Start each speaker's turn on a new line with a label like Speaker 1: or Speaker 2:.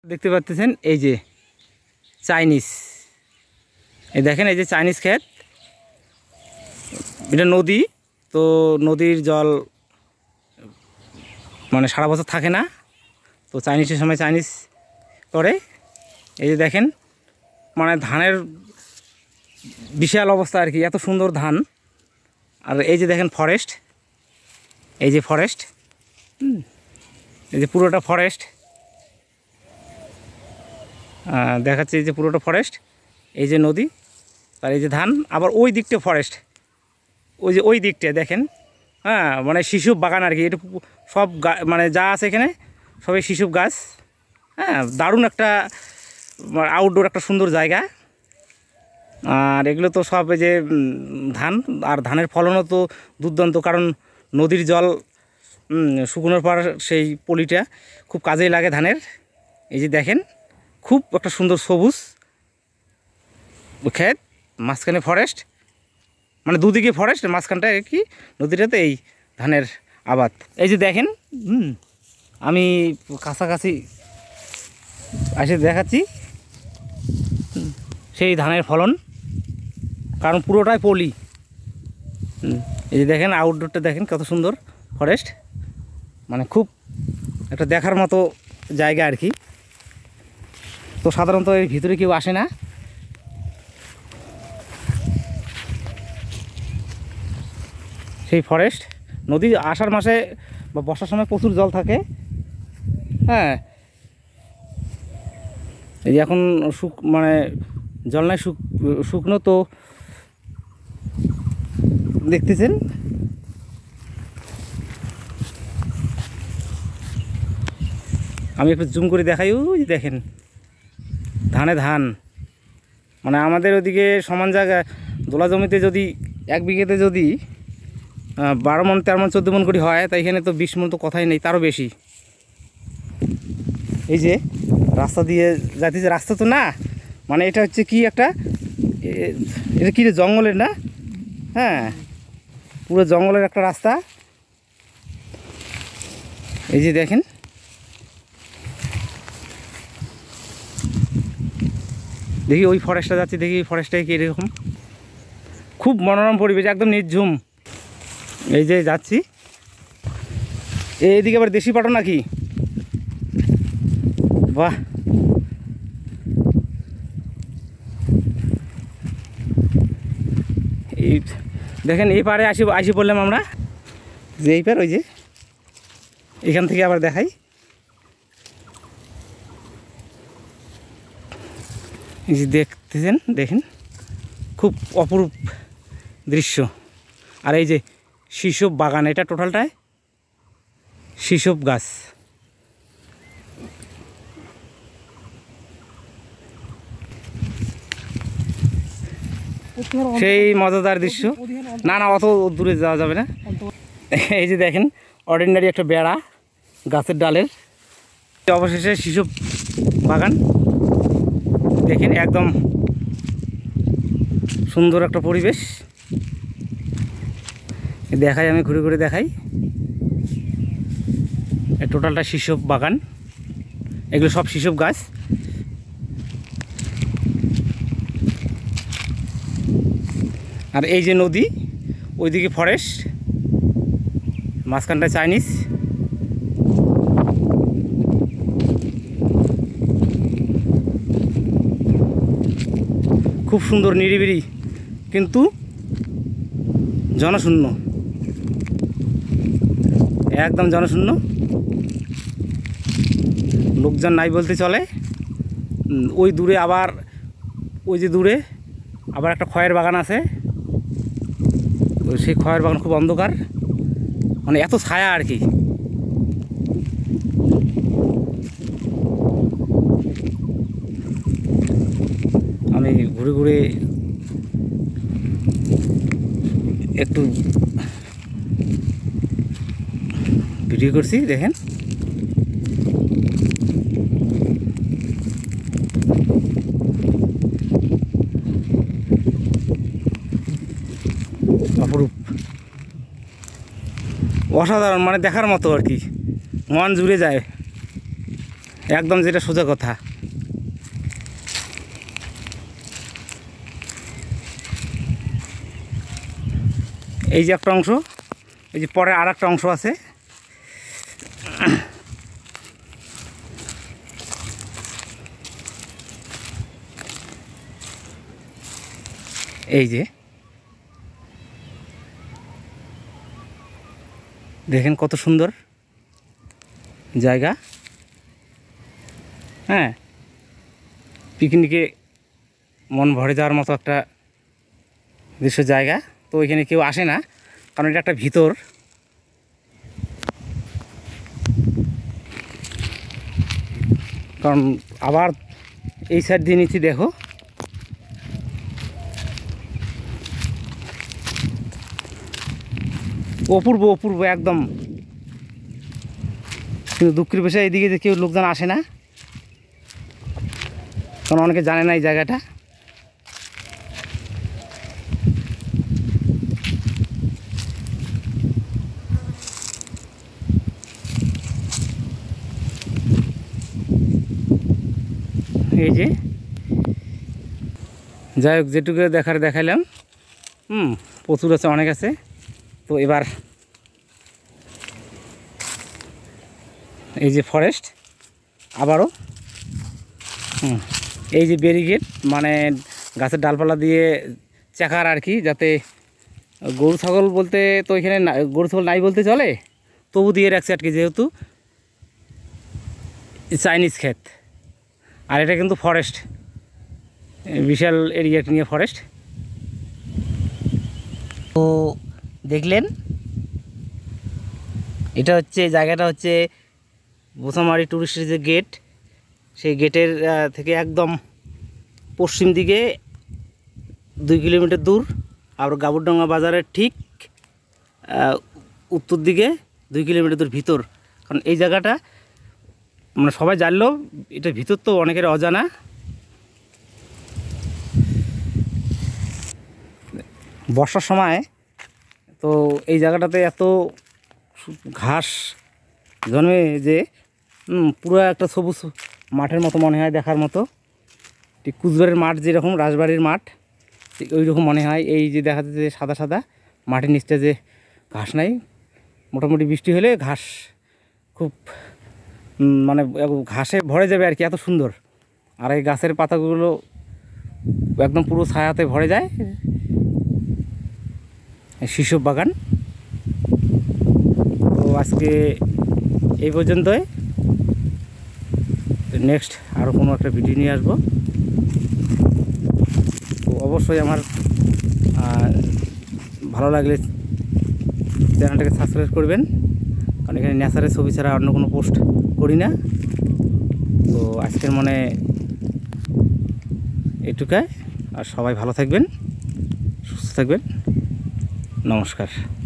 Speaker 1: দেখতে পাচ্ছেন এই যে চাইনিজ, এই দেখেন এই যে চাইনিজ ক্ষেত, এটা নদী। তো নদীর জল মানে সারা বছর থাকে না, তো চাইনিজের সময় চাইনিজ করে। এই যে দেখেন মানে ধানের বিশাল অবস্থা আর কি, এত সুন্দর ধান। আর এই যে দেখেন ফরেস্ট, এই যে ফরেস্ট, এই যে পুরোটা ফরেস্ট দেখাচ্ছে, এই যে পুরোটা ফরেস্ট, এই যে নদী, আর এই যে ধান। আবার ওই দিকটা ফরেস্ট, ওই যে ওই দিকটা দেখেন, হ্যাঁ মানে শিশু বাগান আর কি। এটা সব মানে যা আছে এখানে সবই শিশু গাছ। হ্যাঁ দারুণ একটা আউটডোর একটা সুন্দর জায়গা। আর এগুলো তো সব এই যে ধান, আর ধানের ফলনও তো দুর্দান্ত, কারণ নদীর জল শুকনোর পর সেই পলিটা খুব কাজেই লাগে ধানের। এই যে দেখেন খুব একটা সুন্দর সবুজ ক্ষেত, মাঝখানে ফরেস্ট, মানে দুদিকে ফরেস্ট, মাঝখানটা কি নদীটাতে এই ধানের আবাদ। এই যে দেখেন আমি কাছাকাছি এসে দেখাচ্ছি সেই ধানের ফলন, কারণ পুরোটাই পলি। এই যে দেখেন আউটডোরটা দেখেন কত সুন্দর ফরেস্ট, মানে খুব একটা দেখার মতো জায়গা আর কি। তো সাধারণত এর ভিতরে কেউ আসে না। সেই ফরেস্ট, নদী আষাঢ় মাসে বা বর্ষার সময় প্রচুর জল থাকে। হ্যাঁ এই এখন মানে জল নাই, শুকনো তো দেখতেছেন। আমি একটু জুম করে দেখাই, ওই দেখেন ধানে ধান, মানে আমাদের ওদিকে সমান জায়গা দোলা জমিতে যদি 1 বিঘেতে যদি 12 মণ 13 মণ 14 মণ করে হয়, তাই এখানে তো 20 মণ তো কথাই নেই, তারও বেশি। এই যে রাস্তা দিয়ে যাইতেছে, রাস্তা তো না, মানে এটা হচ্ছে কি একটা, এটা কি জঙ্গলের না, হ্যাঁ পুরো জঙ্গলের একটা রাস্তা। এই যে দেখেন দেখি ওই ফরেস্টটা যাচ্ছি, দেখি ফরেস্টটাই কি এরকম, খুব মনোরম পরিবেশ, একদম নির্ঝুম। এই যে যাচ্ছি, এইদিকে আবার দেশি পাটো নাকি, বাহ। এই দেখেন এই পারে আসি বললাম আমরা, যে এই পার, ওই যে এখান থেকে আবার দেখাই, এই যে দেখতেছেন, দেখেন খুব অপরূপ দৃশ্য। আর এই যে শিশব বাগান, এটা টোটালটাই শিশব গাছ। সেই মজাদার দৃশ্য। না না অত দূরে যাওয়া যাবে না। এই যে দেখেন অর্ডিনারি একটা বেড়া গাছের ডালের, অবশেষে শিশু বাগান দেখেন, একদম সুন্দর একটা পরিবেশ দেখাই, আমি ঘুরে ঘুরে দেখাই। টোটালটা শিশু বাগান, এগুলো সব শিশু গাছ। আর এই যে নদী, ওইদিকে ফরেস্ট, মাঝখানটা চাইনিজ। খুব সুন্দর নিরিবিলি, কিন্তু জনশূন্য, একদম জনশূন্য, লোকজন নাই বলতে চলে। ওই দূরে আবার, ওই যে দূরে আবার একটা খয়ের বাগান আছে, তো সেই খয়ের বাগান খুব অন্ধকার, মানে এত ছায়া আর কি। আমি ঘুরে ঘুরে একটু ভিডিও করছি, দেখেন অপরূপ, অসাধারণ, মানে দেখার মতো আর কি, মন জুড়ে যায়। একদম যেটা সোজা কথা। এই যে একটা অংশ, এই যে পরে আর একটা অংশ আছে। এই যে দেখেন কত সুন্দর জায়গা। হ্যাঁ, পিকনিকে মন ভরে যাওয়ার মতো একটা দৃশ্য জায়গা। তো এখানে কেউ আসে না, কারণ এটা একটা ভিতর। কারণ আবার এই সাইড দিয়ে নিচ্ছি, দেখো অপূর্ব অপূর্ব একদম। কিন্তু দুঃখের বিষয় এইদিকে যে কেউ লোকজন আসে না, কারণ অনেকে জানে না এই জায়গাটা। এই যে যাই হোক, যেটুকু দেখাইলাম। প্রচুর আছে, অনেক আছে। তো এবার এই যে ফরেস্ট আবারও, এই যে ব্যারিকেড, মানে গাছের ডালপালা দিয়ে চাকার আর কি, যাতে গরু ছাগল বলতে তো এখানে গরু ছাগল নাই বলতে চলে, তবু দিয়ে রাখছে আর কি, যেহেতু চাইনিজ ক্ষেত। আর এটা কিন্তু ফরেস্ট, বিশাল এরিয়া নিয়ে ফরেস্ট। তো দেখলেন, এটা হচ্ছে জায়গাটা হচ্ছে বোসামারি টুরিস্টের যে গেট, সেই গেটের থেকে একদম পশ্চিম দিকে 2 কিলোমিটার দূর। আর গাবুরডাঙ্গা বাজারের ঠিক উত্তর দিকে 2 কিলোমিটার দূর ভিতর। কারণ এই জায়গাটা মানে সবাই জানলেও এটা ভিতর তো অনেকের অজানা। বর্ষার সময় তো এই জায়গাটাতে এত ঘাস জন্মে যে পুরো একটা সবুজ মাঠের মতো মনে হয়, দেখার মতো। ঠিক কুচবিহারের মাঠ যেরকম, রাজবাড়ির মাঠ, ঠিক ওই রকম মনে হয়। এই যে দেখা যাচ্ছে সাদা সাদা মাটির নিচটা, যে ঘাস নাই, মোটামুটি বৃষ্টি হলে ঘাস খুব মানে ঘাসে ভরে যাবে আর কি, এত সুন্দর। আর এই গাছের পাতাগুলো একদম পুরো ছায়াতে ভরে যায়। শিশু বাগান। তো আজকে এই পর্যন্তই। নেক্সট আরও কোনো একটা ভিডিও নিয়ে আসবো। তো অবশ্যই আমার ভালো লাগলে চ্যানেলটাকে সাবস্ক্রাইব করবেন, কারণ এখানে ন্যাচারের ছবি ছাড়া অন্য কোনো পোস্ট করি না। তো আজকের মনে এটুকাই। আর সবাই ভালো থাকবেন, সুস্থ থাকবেন। নমস্কার।